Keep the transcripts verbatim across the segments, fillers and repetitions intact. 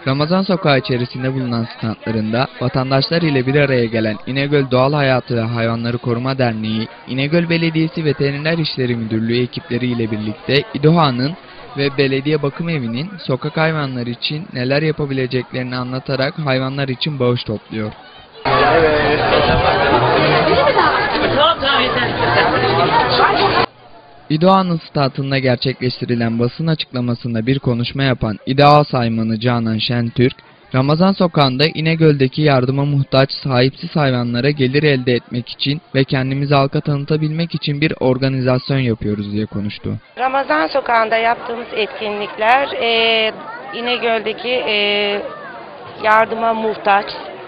Ramazan Sokağı içerisinde bulunan standlarında vatandaşlar ile bir araya gelen İnegöl Doğal Hayatı ve Hayvanları Koruma Derneği, İnegöl Belediyesi Veteriner İşleri Müdürlüğü ekipleri ile birlikte İDOHA'nın ve Belediye Bakım Evi'nin sokak hayvanları için neler yapabileceklerini anlatarak hayvanlar için bağış topluyor. Evet. İDOHA'nın statında gerçekleştirilen basın açıklamasında bir konuşma yapan İDOHA saymanı Canan Şentürk, Ramazan Sokağı'nda İnegöl'deki yardıma muhtaç sahipsiz hayvanlara gelir elde etmek için ve kendimizi halka tanıtabilmek için bir organizasyon yapıyoruz diye konuştu. Ramazan Sokağı'nda yaptığımız etkinlikler e, İnegöl'deki e, yardıma muhtaç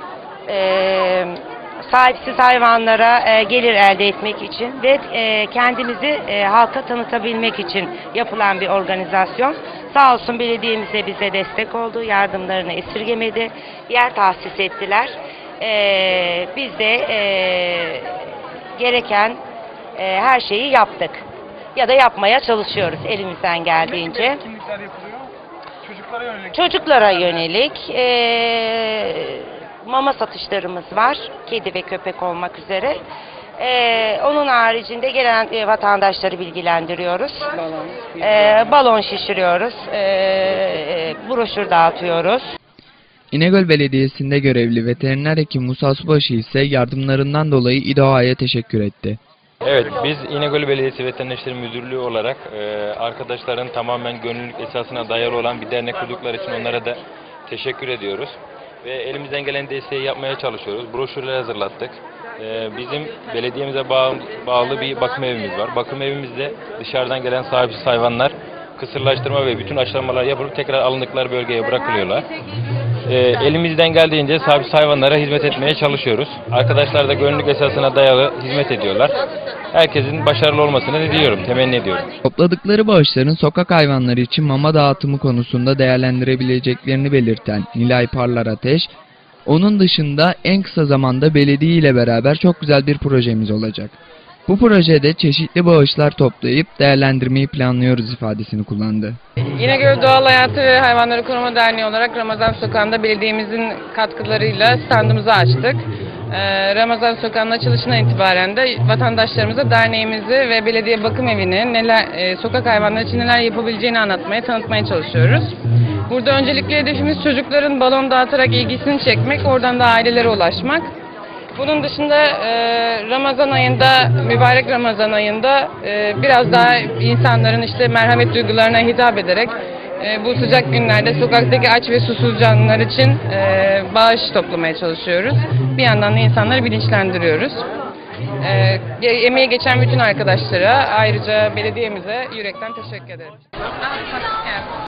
e, sahipsiz hayvanlara e, gelir elde etmek için ve e, kendimizi e, halka tanıtabilmek için yapılan bir organizasyon. Sağ olsun belediyemiz de bize destek oldu, yardımlarını esirgemedi, yer tahsis ettiler. E, biz de e, gereken e, her şeyi yaptık ya da yapmaya çalışıyoruz elimizden geldiğince. Ne etkinlikler yapılıyor? Çocuklara yönelik. Çocuklara yönelik e, mama satışlarımız var, kedi ve köpek olmak üzere. Ee, onun haricinde gelen e, vatandaşları bilgilendiriyoruz. Balon, ee, balon şişiriyoruz, ee, broşür dağıtıyoruz. İnegöl Belediyesi'nde görevli veteriner hekim Musa Subaşı ise yardımlarından dolayı İDOHA'ya teşekkür etti. Evet, biz İnegöl Belediyesi Veteriner İşleri Müdürlüğü olarak e, arkadaşların tamamen gönüllülük esasına dayalı olan bir dernek kurdukları için onlara da teşekkür ediyoruz. Ve elimizden gelen desteği yapmaya çalışıyoruz. Broşürler hazırlattık. Ee, bizim belediyemize bağ, bağlı bir bakım evimiz var. Bakım evimizde dışarıdan gelen sahipsiz hayvanlar kısırlaştırma ve bütün aşılamalar yapılıp tekrar alındıkları bölgeye bırakılıyorlar. Ee, elimizden geldiğince sahipsiz hayvanlara hizmet etmeye çalışıyoruz. Arkadaşlar da gönüllülük esasına dayalı hizmet ediyorlar. Herkesin başarılı olmasını diliyorum, temenni ediyorum. Topladıkları bağışların sokak hayvanları için mama dağıtımı konusunda değerlendirebileceklerini belirten Nilay Parlar Ateş, onun dışında en kısa zamanda belediye ile beraber çok güzel bir projemiz olacak. Bu projede çeşitli bağışlar toplayıp değerlendirmeyi planlıyoruz ifadesini kullandı. İnegöl Doğal Hayatı ve Hayvanları Koruma Derneği olarak Ramazan Sokağı'nda belediyemizin katkılarıyla standımızı açtık. Ee, Ramazan Sokağı'nın açılışından itibaren de vatandaşlarımıza derneğimizi ve belediye bakım evini neler, e, sokak hayvanları için neler yapabileceğini anlatmaya, tanıtmaya çalışıyoruz. Burada öncelikle hedefimiz çocukların balon dağıtarak ilgisini çekmek, oradan da ailelere ulaşmak. Bunun dışında e, Ramazan ayında, mübarek Ramazan ayında e, biraz daha insanların işte merhamet duygularına hitap ederek e, bu sıcak günlerde sokaktaki aç ve susuz canlılar için e, bağış toplamaya çalışıyoruz. Bir yandan da insanları bilinçlendiriyoruz. E, emeği geçen bütün arkadaşlara, ayrıca belediyemize yürekten teşekkür ederim.